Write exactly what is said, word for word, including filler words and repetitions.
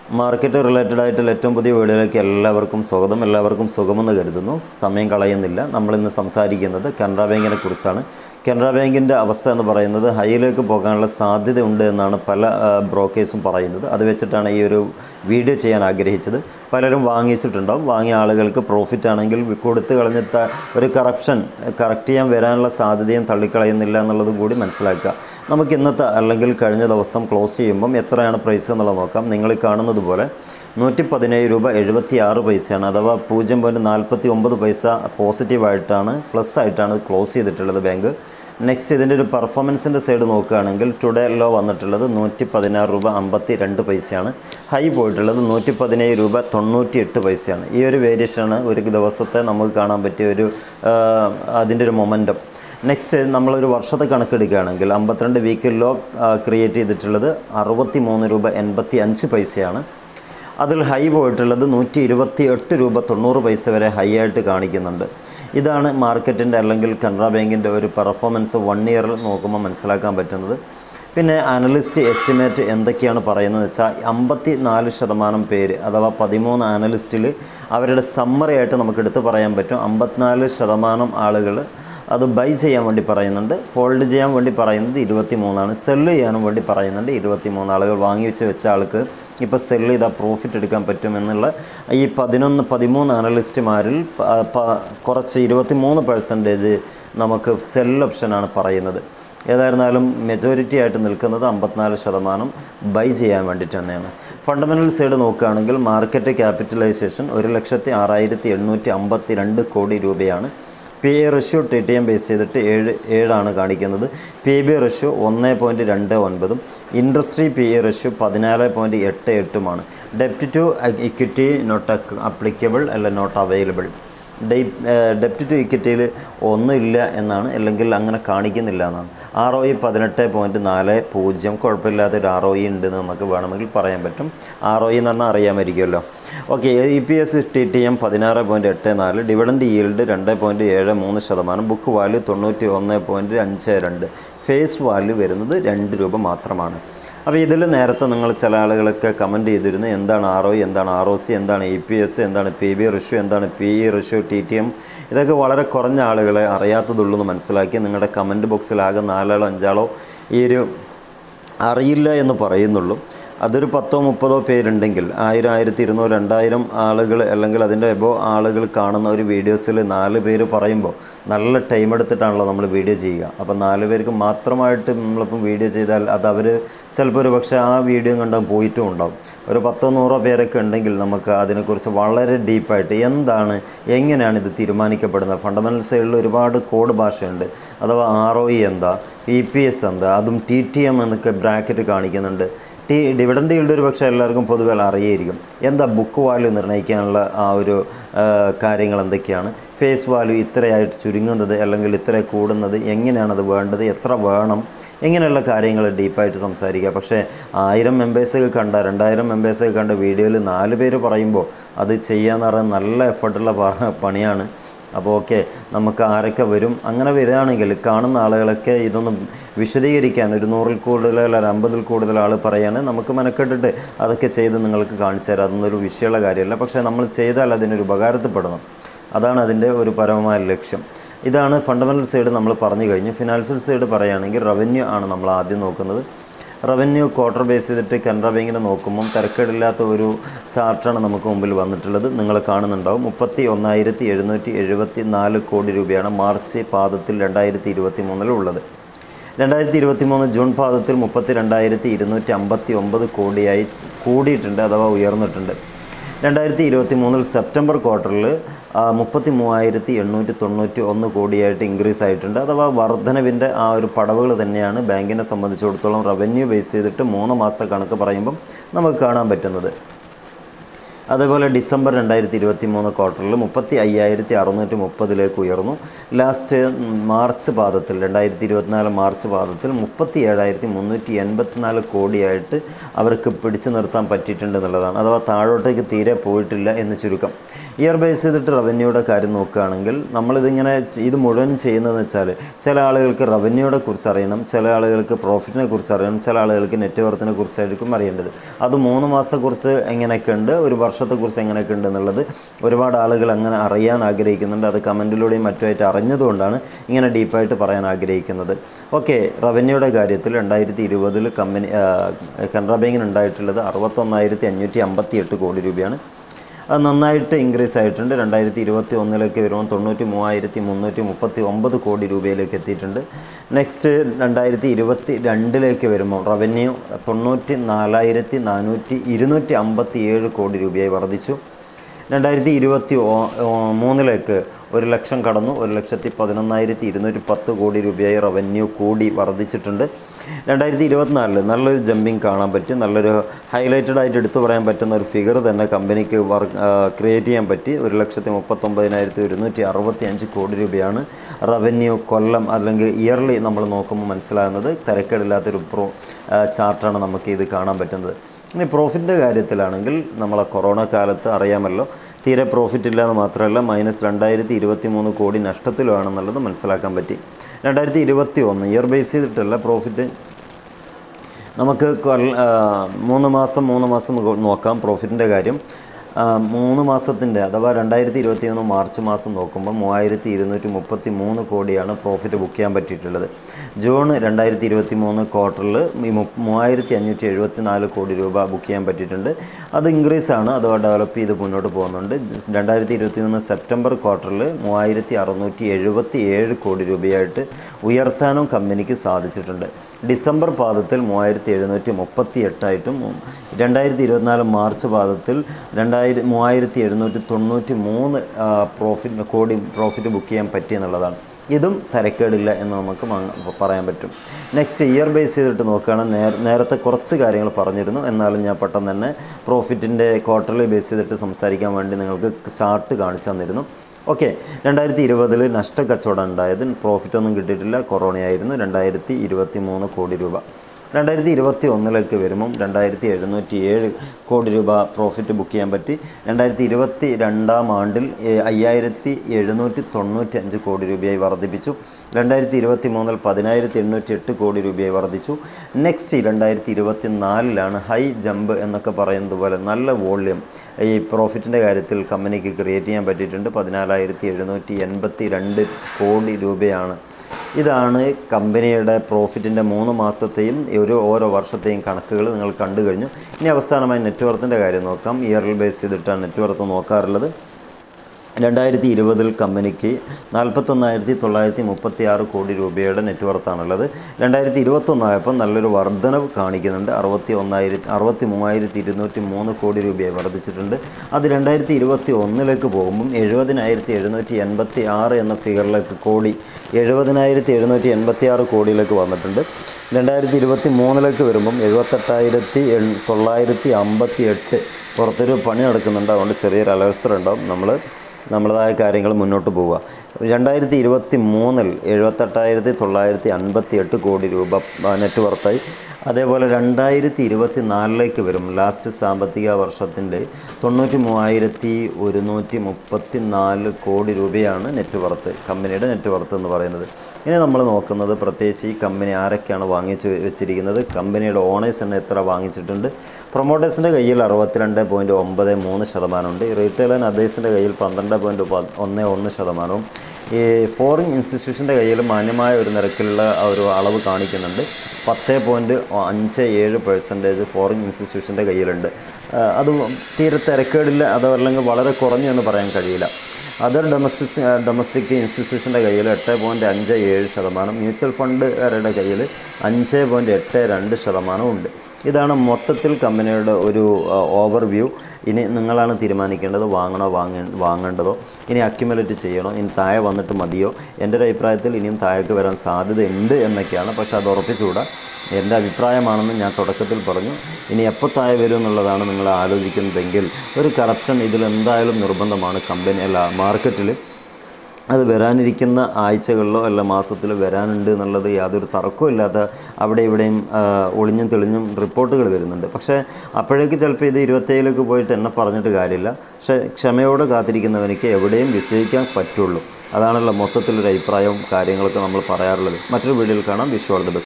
Market related ആയിട്ടുള്ള ഏറ്റവും പുതിയ വീഡിയോയിലേക്ക് എല്ലാവർക്കും സ്വാഗതം. എല്ലാവർക്കും സുഖമെന്ന് കരുതുന്നു. സമയം കളയുന്നില്ല. നമ്മളിന്ന് സംസാരിക്കുന്നത് കാനറ ബാങ്കിനെ കുറിച്ചാണ്. കാനറ ബാങ്കിൻ്റെ അവസ്ഥ എന്ന് പറയുന്നത് ഹൈയിലേക്ക് പോകാനുള്ള സാധ്യതയുണ്ട് എന്നാണ് പല ബ്രോക്കേഴ്സും പറയുന്നത്. അത് വെച്ചിട്ടാണ് ഈ ഒരു വീഡിയോ ചെയ്യാൻ ആഗ്രഹിച്ചത്. പലരും വാങ്ങിച്ചിട്ടുണ്ടാവും. വാങ്ങിയ ആളുകൾക്ക് പ്രോഫിറ്റ് ആണെങ്കിൽ കൊടുത്ത് കളഞ്ഞിട്ട ഒരു കറപ്ഷൻ കറക്റ്റ് ചെയ്യാൻ വരാനുള്ള സാധ്യതയും തള്ളിക്കളയുന്നില്ല എന്നുള്ളതും കൂടി മനസ്സിലാക്കുക. നമുക്ക് ഇന്നത്തെ അല്ലെങ്കിൽ കഴിഞ്ഞ ദിവസം ക്ലോസ് ചെയ്യുമ്പം എത്രയാണ് പ്രൈസ് എന്നുള്ളത് നോക്കാം. നിങ്ങൾ കാണുന്നത് പോലെ നൂറ്റി പതിനേഴ് രൂപ എഴുപത്തി ആറ് പൈസയാണ്, അഥവാ പൂജ്യം പോയിൻറ്റ് നാൽപ്പത്തി ഒമ്പത് പൈസ പോസിറ്റീവായിട്ടാണ് പ്ലസ് ആയിട്ടാണ് ക്ലോസ് ചെയ്തിട്ടുള്ളത് ബാങ്ക്. നെക്സ്റ്റ് ഇതിൻ്റെ ഒരു പെർഫോമൻസിൻ്റെ സൈഡ് നോക്കുകയാണെങ്കിൽ ടുഡേ ലോ വന്നിട്ടുള്ളത് നൂറ്റി പതിനാറ് രൂപ അമ്പത്തി രണ്ട് പൈസയാണ്. ഹൈ പോയിട്ടുള്ളത് നൂറ്റി പതിനേഴ് രൂപ തൊണ്ണൂറ്റി എട്ട് പൈസയാണ്. ഈ ഒരു വേരിയേഷനാണ് ഒരു ദിവസത്തെ നമുക്ക് കാണാൻ പറ്റിയ ഒരു അതിൻ്റെ ഒരു മൊമെൻറ്റം. നെക്സ്റ്റ് നമ്മളൊരു വർഷത്തെ കണക്കെടുക്കുകയാണെങ്കിൽ അമ്പത്തിരണ്ട് വീക്ക് ലോ ക്രിയേറ്റ് ചെയ്തിട്ടുള്ളത് അറുപത്തി മൂന്ന് രൂപ എൺപത്തി അഞ്ച് പൈസയാണ്. അതിൽ ഹൈ പോയിട്ടുള്ളത് നൂറ്റി ഇരുപത്തി എട്ട് രൂപ തൊണ്ണൂറ് പൈസ വരെ ഹൈ ആയിട്ട് കാണിക്കുന്നുണ്ട്. ഇതാണ് മാർക്കറ്റിൻ്റെ അല്ലെങ്കിൽ കാനറ ബാങ്കിൻ്റെ ഒരു പെർഫോമൻസ് വൺ ഇയറിൽ നോക്കുമ്പോൾ മനസ്സിലാക്കാൻ പറ്റുന്നത്. പിന്നെ അനലിസ്റ്റ് എസ്റ്റിമേറ്റ് എന്തൊക്കെയാണ് പറയുന്നത് വെച്ചാൽ അമ്പത്തി നാല് ശതമാനം പേര്, അഥവാ പതിമൂന്ന് അനലിസ്റ്റിൽ അവരുടെ സമ്മറി ആയിട്ട് നമുക്ക് എടുത്ത് പറയാൻ പറ്റും. അമ്പത്തിനാല് ശതമാനം ആളുകൾ അത് ബൈ ചെയ്യാൻ വേണ്ടി പറയുന്നുണ്ട്, ഹോൾഡ് ചെയ്യാൻ വേണ്ടി പറയുന്നത് ഇരുപത്തി മൂന്നാണ്, സെല്ല് ചെയ്യാനും വേണ്ടി പറയുന്നുണ്ട് ഇരുപത്തി മൂന്ന് ആളുകൾ. വാങ്ങി വെച്ച് വെച്ച ആൾക്ക് ഇപ്പോൾ സെല്ല് ചെയ്താൽ പ്രോഫിറ്റ് എടുക്കാൻ പറ്റുമെന്നുള്ള ഈ പതിനൊന്ന് പതിമൂന്ന് അനലിസ്റ്റുമാരിൽ കുറച്ച് ഇരുപത്തി മൂന്ന് പെർസെൻറ്റേജ് നമുക്ക് സെൽ ഓപ്ഷനാണ് പറയുന്നത്. ഏതായിരുന്നാലും മെജോറിറ്റി ആയിട്ട് നിൽക്കുന്നത് അമ്പത്തിനാല് ശതമാനം ബൈ ചെയ്യാൻ വേണ്ടിയിട്ട് തന്നെയാണ്. ഫണ്ടമെൻ്റൽ സൈഡ് നോക്കുകയാണെങ്കിൽ മാർക്കറ്റ് ക്യാപിറ്റലൈസേഷൻ ഒരു ലക്ഷത്തി ആറായിരത്തി എണ്ണൂറ്റി അമ്പത്തി രണ്ട് കോടി രൂപയാണ്. P E ratio T T M base ചെയ്തിട്ട് ഏഴ് ഏഴാണ് കാണിക്കുന്നത്. പി ബി റഷ്യോ ഒന്ന് പോയിൻറ്റ് രണ്ട് ഒൻപതും ഇൻഡസ്ട്രി പി എ റഷ്യോ പതിനാല് പോയിൻറ്റ് എട്ട് എട്ടുമാണ്. ഡെപ്റ്റ് ടു ഇക്വിറ്റി നോട്ട് അപ്ലിക്കബിൾ അല്ല നോട്ട് അവൈലബിൾ. ഡെ ഡെപ്റ്റ് ടു ഇക്വിറ്റിയിൽ ഒന്നുമില്ല എന്നാണ്, അല്ലെങ്കിൽ അങ്ങനെ കാണിക്കുന്നില്ല എന്നാണ്. ആർ ഒ ഇ പതിനെട്ട് പോയിൻറ്റ് നാല് പൂജ്യം കുഴപ്പമില്ലാത്തൊരു ആർ ഒ ഇ ഉണ്ടെന്ന് നമുക്ക് വേണമെങ്കിൽ പറയാൻ പറ്റും. ആർ ഒ ഇ എന്ന് പറഞ്ഞാൽ അറിയാമായിരിക്കുമല്ലോ. Okay, E P S T T M പതിനാറ് പോയിൻറ്റ് എട്ട് നാല്, ഡിവിഡൻഡ് ഈൽഡ് രണ്ട് പോയിൻറ്റ് ഏഴ് മൂന്ന് ശതമാനം, ബുക്ക് വാല്യൂ തൊണ്ണൂറ്റി ഒന്ന് പോയിൻറ്റ് അഞ്ച് രണ്ട്, ഫേസ് വാല്യൂ വരുന്നത് രണ്ട് രൂപ മാത്രമാണ്. അപ്പോൾ ഇതിൽ നേരത്തെ നിങ്ങൾ ചില ആളുകളൊക്കെ കമൻറ്റ് ചെയ്തിരുന്നു എന്താണ് ആർ ഒ ഇ, എന്താണ് ആർ ഒ സി, എന്താണ് ഇ പി എസ്, എന്താണ് പി ബി റഷ്യോ, എന്താണ് P E ratio, T T M. ഇതൊക്കെ വളരെ കുറഞ്ഞ ആളുകളെ അറിയാത്തതുള്ളൂ എന്ന് മനസ്സിലാക്കി നിങ്ങളുടെ കമൻറ്റ് ബോക്സിൽ ആകെ നാലാളോ അഞ്ചാളോ ഈ ഒരു അറിയില്ല എന്ന് പറയുന്നുള്ളൂ. അതൊരു പത്തോ മുപ്പതോ പേരുണ്ടെങ്കിൽ ആയിരം ആയിരത്തി ഇരുന്നൂറ് രണ്ടായിരം ആളുകൾ അല്ലെങ്കിൽ അതിൻ്റെ എബോ ആളുകൾ കാണുന്ന ഒരു വീഡിയോസിൽ നാല് പേര് പറയുമ്പോൾ നല്ല ടൈം എടുത്തിട്ടാണല്ലോ നമ്മൾ വീഡിയോ ചെയ്യുക. അപ്പോൾ നാല് പേർക്ക് മാത്രമായിട്ട് നമ്മളിപ്പം വീഡിയോ ചെയ്താൽ അത് അവർ ചിലപ്പോൾ ഒരു പക്ഷേ ആ വീഡിയോ കണ്ടാൽ പോയിട്ടും ഉണ്ടാവും. ഒരു പത്തോ നൂറോ പേരൊക്കെ ഉണ്ടെങ്കിൽ നമുക്ക് അതിനെക്കുറിച്ച് വളരെ ഡീപ്പായിട്ട് എന്താണ് എങ്ങനെയാണ് ഇത് തീരുമാനിക്കപ്പെടുന്നത്. ഫണ്ടമെൻ്റൽ സൈഡിൽ ഒരുപാട് കോഡ് ഭാഷയുണ്ട്, അഥവാ ആർ ഒ ഇ എന്താ, ഇ പി എസ് എന്താ, അതും ടി ടി എം എന്നൊക്കെ ബ്രാക്കറ്റ് കാണിക്കുന്നുണ്ട്. ടി ഡിവിഡൻഡ് ഈൽഡ് ഒരു പക്ഷേ എല്ലാവർക്കും പൊതുവെ അറിയായിരിക്കും. എന്താ ബുക്ക് വാല്യൂ നിർണ്ണയിക്കാനുള്ള ആ ഒരു കാര്യങ്ങൾ എന്തൊക്കെയാണ്, ഫേസ് വാല്യൂ ഇത്രയായിട്ട് ചുരുങ്ങുന്നത് അല്ലെങ്കിൽ ഇത്ര കൂടുന്നത്, എങ്ങനെയാണത് വേണ്ടത്, എത്ര വേണം, ഇങ്ങനെയുള്ള കാര്യങ്ങൾ ഡീപ്പായിട്ട് സംസാരിക്കുക. പക്ഷേ ആയിരം മെമ്പേഴ്സൊക്കെ കണ്ട രണ്ടായിരം മെമ്പേഴ്സൊക്കെ കണ്ട വീഡിയോയിൽ നാല് പേര് പറയുമ്പോൾ അത് ചെയ്യാന്ന് പറയുന്നത് നല്ല എഫർട്ടുള്ള പണിയാണ്. അപ്പോൾ ഓക്കെ, നമുക്ക് ആരൊക്കെ വരും, അങ്ങനെ വരികയാണെങ്കിൽ കാണുന്ന ആളുകളൊക്കെ ഇതൊന്ന് വിശദീകരിക്കാൻ ഒരു നൂറിൽ കൂടുതൽ അല്ല അമ്പതിൽ കൂടുതൽ ആൾ പറയാണ് നമുക്ക് മെനക്കെട്ടിട്ട് അതൊക്കെ ചെയ്ത് നിങ്ങൾക്ക് കാണിച്ചു തരാം. അതൊന്നൊരു വിഷയമുള്ള കാര്യമല്ല. പക്ഷേ നമ്മൾ ചെയ്താൽ അതിനൊരു ഉപകാരത്തിൽപ്പെടണം. അതാണ് അതിൻ്റെ ഒരു പരമമായ ലക്ഷ്യം. ഇതാണ് ഫണ്ടമെൻ്റൽ സൈഡ് നമ്മൾ പറഞ്ഞു കഴിഞ്ഞു. ഫിനാൻഷ്യൽ സൈഡ് പറയുകയാണെങ്കിൽ റവന്യൂ ആണ് നമ്മൾ ആദ്യം നോക്കുന്നത്. റവന്യൂ ക്വാർട്ടർ ബേസ് ചെയ്തിട്ട് കാനറ ബാങ്കിനെ നോക്കുമ്പം തിരക്കേടില്ലാത്ത ഒരു ചാർട്ടാണ് നമുക്ക് മുമ്പിൽ വന്നിട്ടുള്ളത്. നിങ്ങൾ കാണുന്നുണ്ടാവും. മുപ്പത്തി ഒന്നായിരത്തി എഴുന്നൂറ്റി എഴുപത്തി നാല് കോടി രൂപയാണ് മാർച്ച് പാദത്തിൽ രണ്ടായിരത്തി ഇരുപത്തി മൂന്നിലുള്ളത്. രണ്ടായിരത്തി ഇരുപത്തി മൂന്ന് ജൂൺ പാദത്തിൽ മുപ്പത്തി രണ്ടായിരത്തി ഇരുന്നൂറ്റി അമ്പത്തി ഒമ്പത് കോടിയായി കൂടിയിട്ടുണ്ട്, അഥവാ ഉയർന്നിട്ടുണ്ട്. രണ്ടായിരത്തി ഇരുപത്തി മൂന്നിൽ സെപ്റ്റംബർ ക്വാർട്ടറിൽ മുപ്പത്തി മൂവായിരത്തി എണ്ണൂറ്റി തൊണ്ണൂറ്റി ഒന്ന് കോടിയായിട്ട് ഇൻക്രീസ് ആയിട്ടുണ്ട്. അഥവാ വർധനവിൻ്റെ ആ ഒരു പടവുകൾ തന്നെയാണ് ബാങ്കിനെ സംബന്ധിച്ചിടത്തോളം റവന്യൂ ബേസ് ചെയ്തിട്ട് മൂന്ന് മാസത്തെ കണക്ക് പറയുമ്പം നമുക്ക് കാണാൻ പറ്റുന്നത്. അതേപോലെ ഡിസംബർ രണ്ടായിരത്തി ഇരുപത്തി മൂന്ന് ക്വാർട്ടറിൽ മുപ്പത്തി അയ്യായിരത്തി അറുന്നൂറ്റി മുപ്പതിലേക്ക് ഉയർന്നു. ലാസ്റ്റ് മാർച്ച് പാദത്തിൽ രണ്ടായിരത്തി ഇരുപത്തിനാല് മാർച്ച് പാദത്തിൽ മുപ്പത്തി ഏഴായിരത്തി മുന്നൂറ്റി എൺപത്തിനാല് കോടിയായിട്ട് അവർക്ക് പിടിച്ചു നിർത്താൻ പറ്റിയിട്ടുണ്ട് എന്നുള്ളതാണ്. അഥവാ താഴോട്ടേക്ക് തീരെ പോയിട്ടില്ല എന്ന് ചുരുക്കം. ഇയർ ബേസ് ചെയ്തിട്ട് റവന്യൂയുടെ കാര്യം നോക്കുകയാണെങ്കിൽ നമ്മളിതിങ്ങനെ ഇത് മുഴുവൻ ചെയ്യുന്നതെന്ന് വെച്ചാൽ ചില ആളുകൾക്ക് റവന്യൂയുടെ കുറിച്ച് അറിയണം, ചില ആളുകൾക്ക് പ്രോഫിറ്റിനെ കുറിച്ച് അറിയണം, ചില ആളുകൾക്ക് നെറ്റ് വർത്തിനെ കുറിച്ചായിരിക്കും അറിയേണ്ടത്. അത് മൂന്ന് മാസത്തെക്കുറിച്ച് എങ്ങനെയൊക്കെ ഉണ്ട്, ഒരു വർഷത്തെക്കുറിച്ച് എങ്ങനെയൊക്കെ ഉണ്ട് എന്നുള്ളത് ഒരുപാട് ആളുകൾ അങ്ങനെ അറിയാൻ ആഗ്രഹിക്കുന്നുണ്ട്. അത് കമൻറ്റിലൂടെയും മറ്റുമായിട്ട് അറിഞ്ഞതുകൊണ്ടാണ് ഇങ്ങനെ ഡീപ്പായിട്ട് പറയാൻ ആഗ്രഹിക്കുന്നത്. ഓക്കെ, റവന്യൂയുടെ കാര്യത്തിൽ രണ്ടായിരത്തി ഇരുപതിൽ കമ്പനി കനറ ബാങ്കിന് ഉണ്ടായിട്ടുള്ളത് അറുപത്തൊന്നായിരത്തി അഞ്ഞൂറ്റി അമ്പത്തി എട്ട് കോടി രൂപയാണ്. അത് നന്നായിട്ട് ഇൻക്രീസ് ആയിട്ടുണ്ട്. രണ്ടായിരത്തി ഇരുപത്തി ഒന്നിലേക്ക് വരുമ്പോൾ തൊണ്ണൂറ്റി മൂവായിരത്തി മുന്നൂറ്റി മുപ്പത്തി ഒമ്പത് കോടി രൂപയിലേക്ക് എത്തിയിട്ടുണ്ട്. നെക്സ്റ്റ് രണ്ടായിരത്തി ഇരുപത്തി രണ്ടിലേക്ക് വരുമ്പോൾ റവന്യൂ തൊണ്ണൂറ്റി നാലായിരത്തി നാനൂറ്റി ഇരുന്നൂറ്റി അമ്പത്തി ഏഴ് കോടി രൂപയായി വർദ്ധിച്ചു. രണ്ടായിരത്തി ഇരുപത്തി മൂന്നിലേക്ക് ഒരു ലക്ഷം കടന്നു. ഒരു ലക്ഷത്തി പതിനൊന്നായിരത്തി ഇരുന്നൂറ്റി പത്ത് കോടി രൂപയായി റവന്യൂ കൂടി വർദ്ധിച്ചിട്ടുണ്ട്. രണ്ടായിരത്തി ഇരുപത്തിനാലിൽ നല്ലൊരു ജമ്പിങ് കാണാൻ പറ്റി. നല്ലൊരു ഹൈലൈറ്റഡ് ആയിട്ട് എടുത്തു പറയാൻ പറ്റുന്ന ഒരു ഫിഗർ തന്നെ കമ്പനിക്ക് വർക്ക് ക്രിയേറ്റ് ചെയ്യാൻ പറ്റി. ഒരു ലക്ഷത്തി മുപ്പത്തൊമ്പതിനായിരത്തി ഒരുന്നൂറ്റി അറുപത്തി അഞ്ച് കോടി രൂപയാണ് റവന്യൂ കൊല്ലം അല്ലെങ്കിൽ ഇയർലി നമ്മൾ നോക്കുമ്പോൾ മനസ്സിലാകുന്നത്. തിരക്കേടില്ലാത്തൊരു പ്രോ ചാർട്ടാണ് നമുക്ക് ഇത് കാണാൻ പറ്റുന്നത്. ഇനി പ്രോഫിറ്റിൻ്റെ കാര്യത്തിലാണെങ്കിൽ നമ്മളെ കൊറോണ കാലത്ത് അറിയാമല്ലോ, തീരെ പ്രോഫിറ്റ് ഇല്ല എന്ന് മാത്രമല്ല മൈനസ് രണ്ടായിരത്തി ഇരുപത്തി മൂന്ന് കോടി നഷ്ടത്തിലാണെന്നുള്ളത് മനസ്സിലാക്കാൻ പറ്റി. രണ്ടായിരത്തി ഇരുപത്തി ഒന്ന് ഇയർ ബേസ് ചെയ്തിട്ടുള്ള പ്രോഫിറ്റ് നമുക്ക് മൂന്ന് മാസം മൂന്ന് മാസം നോക്കാം. പ്രോഫിറ്റിൻ്റെ കാര്യം മൂന്ന് മാസത്തിൻ്റെ അഥവാ രണ്ടായിരത്തി ഇരുപത്തി മൂന്ന് മാർച്ച് മാസം നോക്കുമ്പോൾ മൂവായിരത്തി ഇരുന്നൂറ്റി മുപ്പത്തി മൂന്ന് കോടിയാണ് പ്രോഫിറ്റ് ബുക്ക് ചെയ്യാൻ പറ്റിയിട്ടുള്ളത്. ജൂൺ രണ്ടായിരത്തി ഇരുപത്തി മൂന്ന് ക്വാർട്ടറിൽ മൂവായിരത്തി അഞ്ഞൂറ്റി എഴുപത്തി നാല് കോടി രൂപ ബുക്ക് ചെയ്യാൻ പറ്റിയിട്ടുണ്ട്. അത് ഇൻക്രീസാണ്, അഥവാ ഡെവലപ്പ് ചെയ്ത് മുന്നോട്ട് പോകുന്നുണ്ട്. രണ്ടായിരത്തി ഇരുപത്തി മൂന്ന് സെപ്റ്റംബർ ക്വാർട്ടറിൽ മൂവായിരത്തി അറുന്നൂറ്റി എഴുപത്തി ഏഴ് കോടി രൂപയായിട്ട് ഉയർത്താനും കമ്പനിക്ക് സാധിച്ചിട്ടുണ്ട്. ഡിസംബർ പാദത്തിൽ മൂവായിരത്തി എഴുന്നൂറ്റി മുപ്പത്തി എട്ടായിട്ടും രണ്ടായിരത്തി ഇരുപത്തിനാല് മാർച്ച് പാദത്തിൽ രണ്ടായിരത്തി മൂവായിരത്തി എഴുന്നൂറ്റി തൊണ്ണൂറ്റി മൂന്ന് പ്രോഫിറ്റ് കോടി പ്രോഫിറ്റ് ബുക്ക് ചെയ്യാൻ പറ്റിയെന്നുള്ളതാണ്. ഇതും തരക്കേടില്ല എന്ന് നമുക്ക് പറയാൻ പറ്റും. നെക്സ്റ്റ് ഇയർ ബേസ് ചെയ്തിട്ട് നോക്കുകയാണെങ്കിൽ നേര നേരത്തെ കുറച്ച് കാര്യങ്ങൾ പറഞ്ഞിരുന്നു, എന്നാലും ഞാൻ പെട്ടെന്ന് തന്നെ പ്രോഫിറ്റിൻ്റെ ക്വാർട്ടർലി ബേസ് ചെയ്തിട്ട് സംസാരിക്കാൻ വേണ്ടി നിങ്ങൾക്ക് ചാർട്ട് കാണിച്ചു തന്നിരുന്നു. ഓക്കെ, രണ്ടായിരത്തി ഇരുപതിൽ നഷ്ടക്കച്ചവടം ഉണ്ടായത്, പ്രോഫിറ്റൊന്നും കിട്ടിയിട്ടില്ല, കൊറോണയായിരുന്നു. രണ്ടായിരത്തി ഇരുപത്തി മൂന്ന് കോടി രൂപ. രണ്ടായിരത്തി ഇരുപത്തി ഒന്നിലേക്ക് വരുമ്പം രണ്ടായിരത്തി എഴുന്നൂറ്റി ഏഴ് കോടി രൂപ പ്രോഫിറ്റ് ബുക്ക് ചെയ്യാൻ പറ്റി. രണ്ടായിരത്തി ഇരുപത്തി രണ്ടാം ആണ്ടിൽ അയ്യായിരത്തി എഴുന്നൂറ്റി തൊണ്ണൂറ്റി അഞ്ച് കോടി രൂപയായി വർദ്ധിപ്പിച്ചു. രണ്ടായിരത്തി ഇരുപത്തി മൂന്നിൽ പതിനായിരത്തി എണ്ണൂറ്റി എട്ട് കോടി രൂപയായി വർദ്ധിച്ചു. നെക്സ്റ്റ് രണ്ടായിരത്തി ഇരുപത്തി നാലിലാണ് ഹൈ ജമ്പ് എന്നൊക്കെ പറയുന്നത് പോലെ നല്ല വോള്യൂം ഈ പ്രോഫിറ്റിൻ്റെ കാര്യത്തിൽ കമ്പനിക്ക് ക്രിയേറ്റ് ചെയ്യാൻ പറ്റിയിട്ടുണ്ട്. പതിനാലായിരത്തി എഴുന്നൂറ്റി എൺപത്തി രണ്ട് കോടി രൂപയാണ്. ഇതാണ് കമ്പനിയുടെ പ്രോഫിറ്റിൻ്റെ മൂന്ന് മാസത്തെയും ഒരു ഓരോ വർഷത്തെയും കണക്കുകൾ നിങ്ങൾ കണ്ടു കഴിഞ്ഞു. ഇനി അവസാനമായി നെറ്റ് വർത്തിൻ്റെ കാര്യം നോക്കാം. ഇയറിൽ ബേസ് ചെയ്തിട്ടാണ് നെറ്റ് വർത്ത് നോക്കാറുള്ളത്. രണ്ടായിരത്തി ഇരുപതിൽ കമ്പനിക്ക് നാൽപ്പത്തൊന്നായിരത്തി തൊള്ളായിരത്തി മുപ്പത്തി ആറ് കോടി രൂപയുടെ നെറ്റ് വർത്താണുള്ളത്. രണ്ടായിരത്തി ഇരുപത്തൊന്നായപ്പോൾ നല്ലൊരു വർധനവ് കാണിക്കുന്നുണ്ട്. അറുപത്തി ഒന്നായിരത്തി അറുപത്തി മൂവായിരത്തി ഇരുന്നൂറ്റി മൂന്ന് കോടി രൂപയായി വർദ്ധിച്ചിട്ടുണ്ട്. അത് രണ്ടായിരത്തി ഇരുപത്തി ഒന്നിലേക്ക് പോകുമ്പം എഴുപതിനായിരത്തി എഴുന്നൂറ്റി എൺപത്തി ആറ് എന്ന ഫിഗറിലേക്ക് കോടി എഴുപതിനായിരത്തി എഴുന്നൂറ്റി എൺപത്തി ആറ് കോടിയിലേക്ക് വന്നിട്ടുണ്ട്. രണ്ടായിരത്തി ഇരുപത്തി മൂന്നിലേക്ക് വരുമ്പം എഴുപത്തെട്ടായിരത്തി എൺ തൊള്ളായിരത്തി അമ്പത്തി എട്ട് പുറത്തൊരു പണി നടക്കുന്നുണ്ട്, അതുകൊണ്ട് ചെറിയൊരു അലവസ്ഥ ഉണ്ടാവും. നമ്മൾ നമ്മളതായ കാര്യങ്ങൾ മുന്നോട്ട് പോവുക. രണ്ടായിരത്തി ഇരുപത്തി മൂന്നിൽ എഴുപത്തെട്ടായിരത്തി തൊള്ളായിരത്തി അൻപത്തി എട്ട് കോടി രൂപ നെറ്റ് വർത്തായി. അതേപോലെ രണ്ടായിരത്തി ഇരുപത്തി നാലിലേക്ക് വരും ലാസ്റ്റ് സാമ്പത്തിക വർഷത്തിൻ്റെ തൊണ്ണൂറ്റി മൂവായിരത്തി ഒരുന്നൂറ്റി മുപ്പത്തി നാല് കോടി രൂപയാണ് നെറ്റ് വർത്ത്, കമ്പനിയുടെ നെറ്റ് വർത്ത് എന്ന് പറയുന്നത്. ഇനി നമ്മൾ നോക്കുന്നത് പ്രത്യേകിച്ച് ഈ കമ്പനി ആരൊക്കെയാണ് വാങ്ങിച്ച് വെച്ചിരിക്കുന്നത്, കമ്പനിയുടെ ഓണേഴ്സ് തന്നെ എത്ര വാങ്ങിച്ചിട്ടുണ്ട്. പ്രൊമോട്ടേഴ്സിൻ്റെ കയ്യിൽ അറുപത്തിരണ്ട് പോയിൻറ്റ് ഒമ്പത് മൂന്ന് ശതമാനമുണ്ട്. റീറ്റെയിൽ ആൻഡ് അതേഴ്സിൻ്റെ കയ്യിൽ പന്ത്രണ്ട് പോയിൻറ്റ് ഒന്ന് ഒന്ന് ശതമാനവും. ഈ ഫോറിൻ ഇൻസ്റ്റിറ്റ്യൂഷൻ്റെ കയ്യിൽ മാന്യമായ ഒരു നിരക്കിലുള്ള ഒരു അളവ് കാണിക്കുന്നുണ്ട്. പത്ത് പോയിൻറ്റ് അഞ്ച് ഏഴ് പെർസെൻറ്റേജ് ഫോറിൻ ഇൻസ്റ്റിറ്റ്യൂഷൻ്റെ കയ്യിലുണ്ട്. അത് തീരെ തിരക്കേടില്ല, അതല്ലെങ്കിൽ വളരെ കുറഞ്ഞു എന്ന് പറയാൻ കഴിയില്ല. അതർ ഡൊമസ്റ്റിക് ഡൊമസ്റ്റിക് ഇൻസ്റ്റിറ്റ്യൂഷൻ്റെ കയ്യിൽ എട്ട് പോയിൻറ്റ് അഞ്ച് ഏഴ് ശതമാനം, മ്യൂച്വൽ ഫണ്ടുകാരുടെ കയ്യിൽ അഞ്ച് പോയിൻറ്റ് എട്ട് രണ്ട് ശതമാനം ഉണ്ട്. ഇതാണ് മൊത്തത്തിൽ കമ്പനിയുടെ ഒരു ഓവർവ്യൂ. ഇനി നിങ്ങളാണ് തീരുമാനിക്കേണ്ടത് വാങ്ങണോ വാങ്ങ വാങ്ങേണ്ടതോ ഇനി അക്യുമുലേറ്റ് ചെയ്യണോ, ഇനി താഴെ വന്നിട്ട് മതിയോ. എൻ്റെ ഒരു അഭിപ്രായത്തിൽ ഇനിയും താഴേക്ക് വരാൻ സാധ്യതയുണ്ട് എന്നൊക്കെയാണ്. പക്ഷേ അത് ഉറപ്പിച്ചുകൂടാ. എൻ്റെ അഭിപ്രായമാണെന്ന് ഞാൻ തുടക്കത്തിൽ പറഞ്ഞു. ഇനി എപ്പോൾ താഴെ വരും എന്നുള്ളതാണ് നിങ്ങൾ ആലോചിക്കുന്നതെങ്കിൽ ഒരു കറപ്ഷൻ ഇതിലെന്തായാലും നിർബന്ധമാണ്. കമ്പനി അല്ല മാർക്കറ്റിൽ അത് വരാനിരിക്കുന്ന ആഴ്ചകളിലോ അല്ല മാസത്തിലോ വരാനുണ്ട് എന്നുള്ളത് യാതൊരു തർക്കവും ഇല്ലാത്ത അവിടെ ഇവിടെയും ഒളിഞ്ഞും തെളിഞ്ഞും റിപ്പോർട്ടുകൾ വരുന്നുണ്ട്. പക്ഷേ അപ്പോഴേക്ക് ചിലപ്പോൾ ഇത് ഇരുപത്തേഴിലേക്ക് പോയിട്ട് എന്നെ പറഞ്ഞിട്ട് കാര്യമില്ല. പക്ഷേ ക്ഷമയോടെ കാത്തിരിക്കുന്നവനിക്ക് എവിടെയും വിജയിക്കാൻ പറ്റുള്ളൂ. അതാണല്ലോ മൊത്തത്തിലൊരു അഭിപ്രായവും കാര്യങ്ങളൊക്കെ നമ്മൾ പറയാറുള്ളത്. മറ്റൊരു വീഡിയോയിൽ കാണാം. Wish all the best.